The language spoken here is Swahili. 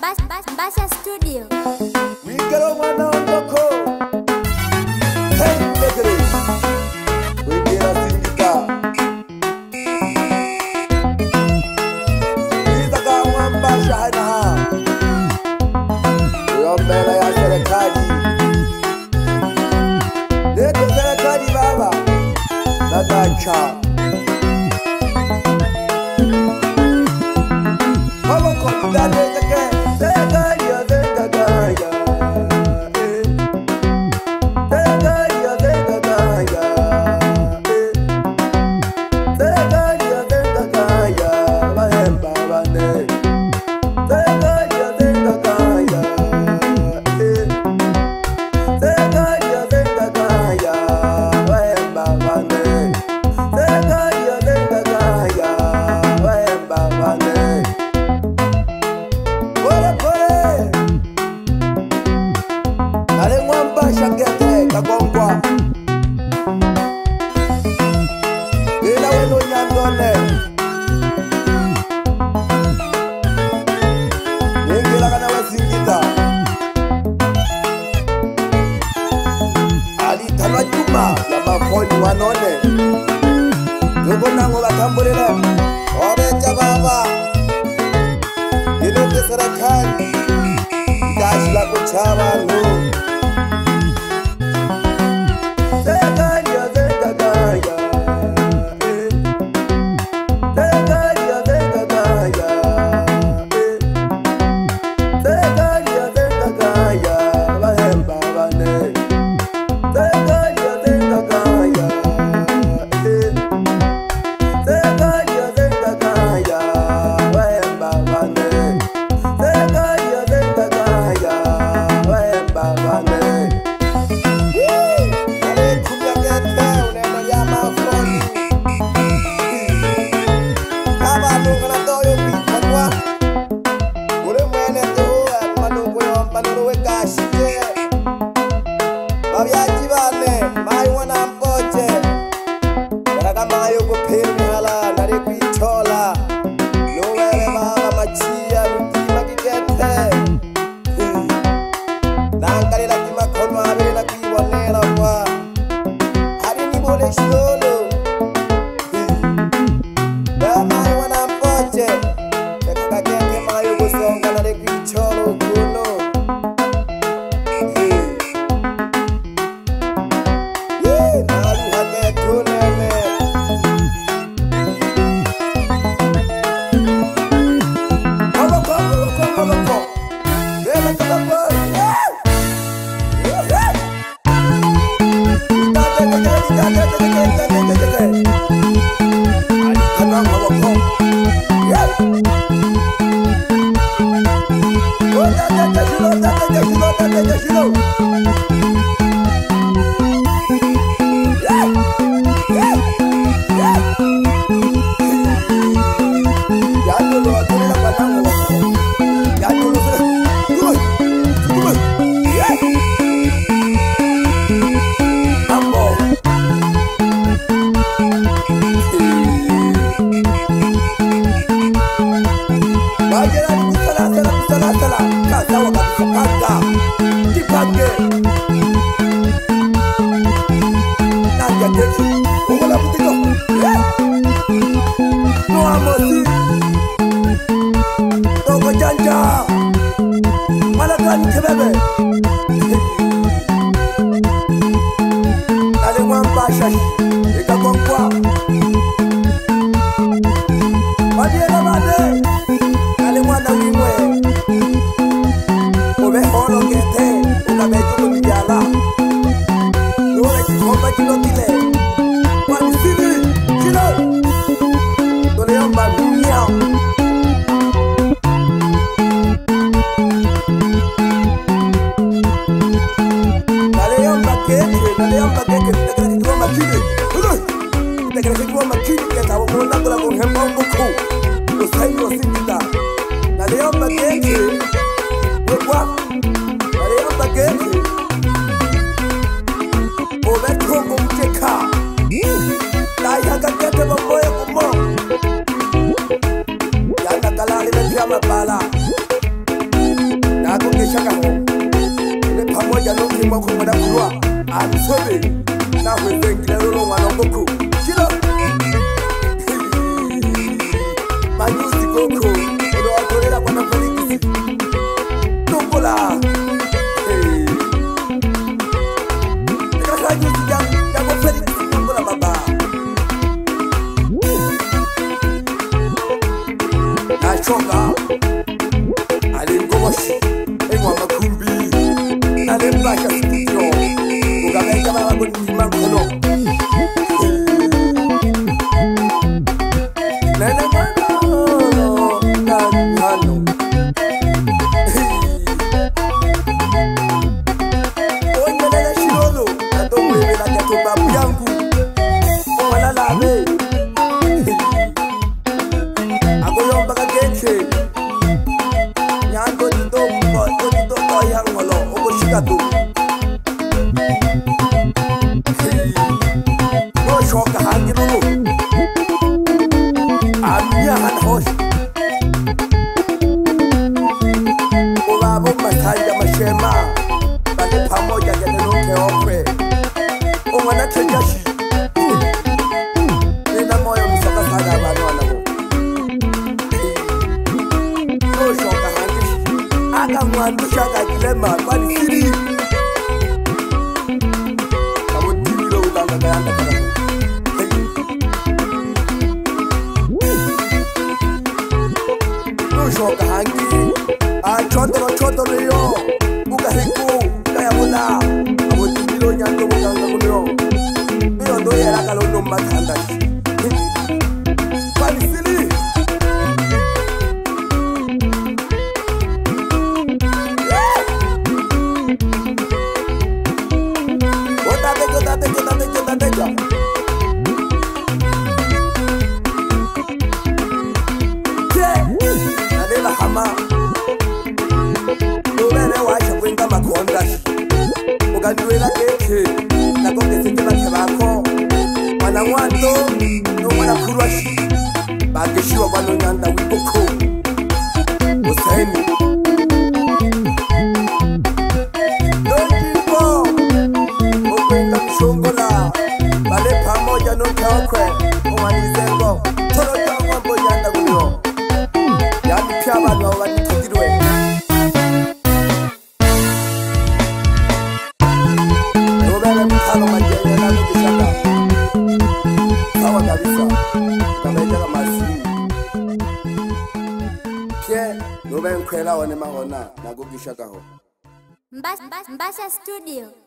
Mbasha Studio. Wikelo mwana ondoko Hey Megere Wikela sindika Nizaka mwambasha haina Uyombela ya serikali Leto serikali baba Nadacha Hawa kwa idade kake Serikali ya serikali Kagongwa Ila weno nyandone Ningila kana wesingita Ali talwa juma ya mafoni wanone Yuko nango batambulile Oreja baba Ilete serikali Idashila kuchaba nu nako ngeshakaho le pamoja no kimo ko mona kulwa amsobe na hwezengile lo mwana ngoko kilo manyusi koko lo akorera kwa nafariki tokola kanyusi ya ko felix tokola baba achonga alingoboshi engwa makumbi alembasha studio ukabenga baba kunima kono nene mano nano onyelela shilolo atomwebela katoba yangu wala labe akoyomba kageche nyando ndo yangolo okoshikatu no shoka hangiro amya hanhosh ubabo matanja mashema bale pamoja yanoke okwe omwana tenjashi nina moyo msaka sana abana no shoka hangishi aka mwandusha kakilema kwani siri kabo timilo udanga kayanda kana no shoka hangishi chotoro yo ukahiku kayabula kabo timilo nyando muganga kuno iyo ndo yera kalono mathanda kwani siri Ukanduela keke nako kesete bakhe bakho bana ngwanto no mwana khulwashi bageshiwa kwanonyanda wikokho useni nondipo okwenga mshongola bale pamoja no khokwe omanizengo thoro jangwa mbonyanda kuyo yani pya abantu abanithikirwe Noben kwela wane mahona na gogishaka ho Mbasha Studio.